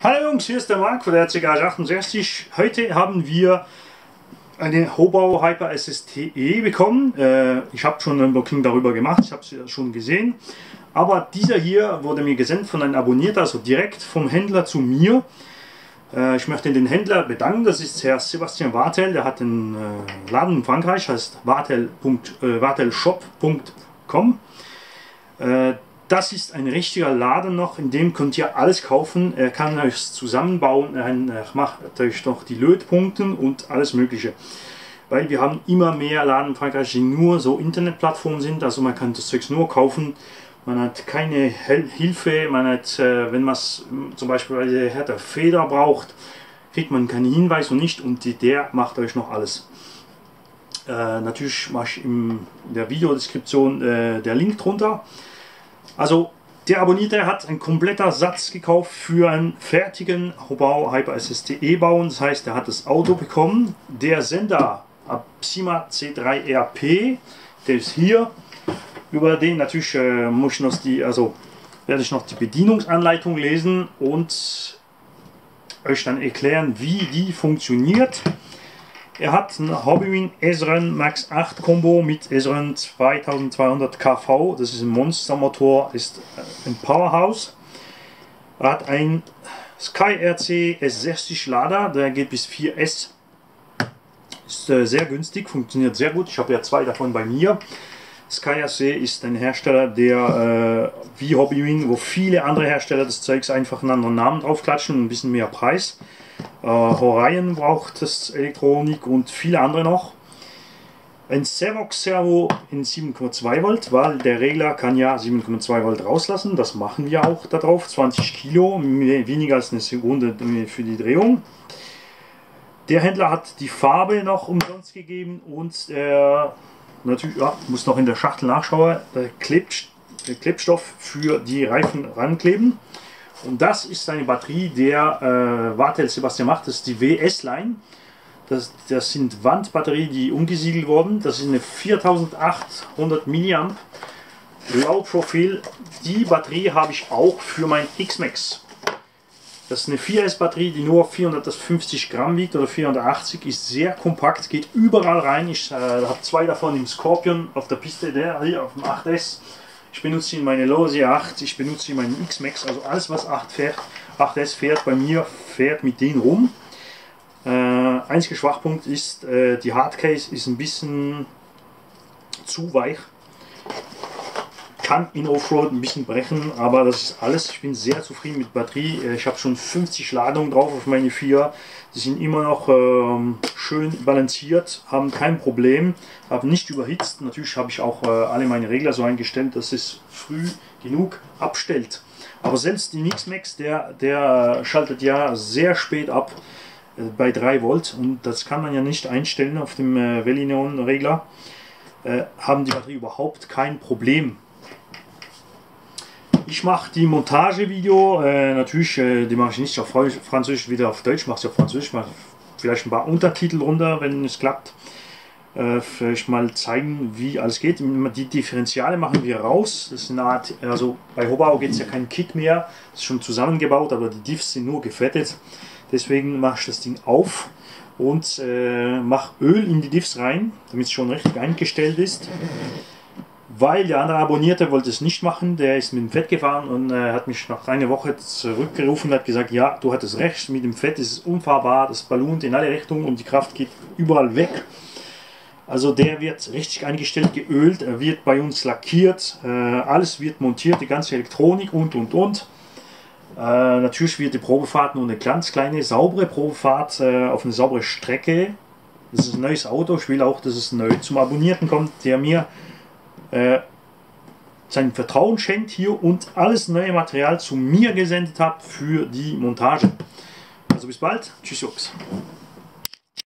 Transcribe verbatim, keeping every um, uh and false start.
Hallo Jungs, hier ist der Marc von der C Garage achtundsechzig. Heute haben wir eine Hobau Hyper S S T E bekommen. Äh, ich habe schon ein Unboxing darüber gemacht, ich habe es schon gesehen. Aber dieser hier wurde mir gesendet von einem Abonnierten, also direkt vom Händler zu mir. Äh, ich möchte den Händler bedanken, das ist Herr Sebastian Wartel, der hat einen äh, Laden in Frankreich, heißt wartelshop punkt com. Äh, Das ist ein richtiger Laden noch, in dem könnt ihr alles kaufen. Er kann euch zusammenbauen, er macht euch noch die Lötpunkte und alles mögliche. Weil wir haben immer mehr Laden in Frankreich, die nur so Internetplattformen sind, also man kann das Zeug nur kaufen. Man hat keine Hilfe, man hat, wenn man zum Beispiel weil der Herr der Feder braucht, kriegt man keinen Hinweis und nicht, und der macht euch noch alles. Äh, natürlich mache ich in der Videodeskription äh, der Link drunter. Also der Abonnente hat einen kompletten Satz gekauft für einen fertigen Hobau Hyper S S T E bauen. Das heißt, er hat das Auto bekommen. Der Sender Apsima C drei R P, der ist hier. Über den natürlich äh, muss ich noch die, also werde ich noch die Bedienungsanleitung lesen und euch dann erklären, wie die funktioniert. Er hat ein Hobbywing Ezren Max acht Combo mit Ezren zweitausendzweihundert K V. Das ist ein Monstermotor, ist ein Powerhouse. Er hat ein Sky R C S sechzig Lader, der geht bis vier S. Ist äh, sehr günstig, funktioniert sehr gut. Ich habe ja zwei davon bei mir. Sky R C ist ein Hersteller, der äh, wie Hobbywing, wo viele andere Hersteller des Zeugs einfach einen anderen Namen draufklatschen und ein bisschen mehr Preis. Uh, Orion braucht das Elektronik und viele andere noch. Ein Servox Servo in sieben Komma zwei Volt, weil der Regler kann ja sieben Komma zwei Volt rauslassen. Das machen wir auch da drauf. zwanzig Kilo, weniger als eine Sekunde für die Drehung. Der Händler hat die Farbe noch umsonst gegeben und der natürlich ja, muss noch in der Schachtel nachschauen. Der, Kleb, der Klebstoff für die Reifen rankleben. Und das ist eine Batterie, der äh, Wartel Sebastian macht, das ist die W S-Line. Das, das sind Wandbatterien, die umgesiedelt wurden. Das ist eine viertausendachthundert Milliampere Low Profil. Die Batterie habe ich auch für mein X-Max. Das ist eine vier S Batterie, die nur vierhundertfünfzig Gramm wiegt oder vierhundertachtzig, ist sehr kompakt, geht überall rein. Ich äh, habe zwei davon im Scorpion auf der Piste, der hier auf dem acht S. Ich benutze ihn meine Lose acht, ich benutze ihn meinen X-Max, also alles was acht fährt, acht S fährt bei mir, fährt mit denen rum. Äh, einziger Schwachpunkt ist, äh, die Hardcase ist ein bisschen zu weich. Kann in Offroad ein bisschen brechen, aber das ist alles. Ich bin sehr zufrieden mit Batterie. Ich habe schon fünfzig Ladungen drauf auf meine vier. Die sind immer noch ähm, schön balanciert, haben kein Problem, haben nicht überhitzt. Natürlich habe ich auch äh, alle meine Regler so eingestellt, dass es früh genug abstellt. Aber selbst die X-Max, der, der schaltet ja sehr spät ab äh, bei drei Volt, und das kann man ja nicht einstellen auf dem äh, Velineon-Regler. Äh, haben die Batterie überhaupt kein Problem. Ich mache die Montagevideo, äh, natürlich, äh, die mache ich nicht auf Französisch, wieder auf Deutsch, mache ich auf Französisch, mache vielleicht ein paar Untertitel runter, wenn es klappt. Äh, vielleicht mal zeigen, wie alles geht. Die Differentiale machen wir raus. Das ist eine Art, also bei Hobau geht es ja kein Kit mehr, das ist schon zusammengebaut, aber die Diffs sind nur gefettet. Deswegen mache ich das Ding auf und äh, mache Öl in die Diffs rein, damit es schon richtig eingestellt ist. Weil der andere Abonnierte wollte es nicht machen, der ist mit dem Fett gefahren und äh, hat mich nach einer Woche zurückgerufen und hat gesagt, ja, du hattest recht, mit dem Fett ist es unfahrbar, das ballont in alle Richtungen und die Kraft geht überall weg. Also der wird richtig eingestellt, geölt, er wird bei uns lackiert, äh, alles wird montiert, die ganze Elektronik und und und. Äh, natürlich wird die Probefahrt nur eine ganz kleine, saubere Probefahrt äh, auf eine saubere Strecke. Das ist ein neues Auto, ich will auch, dass es neu zum Abonnierten kommt, der mir sein Vertrauen schenkt hier und alles neue Material zu mir gesendet hat für die Montage. Also bis bald, tschüss Jungs.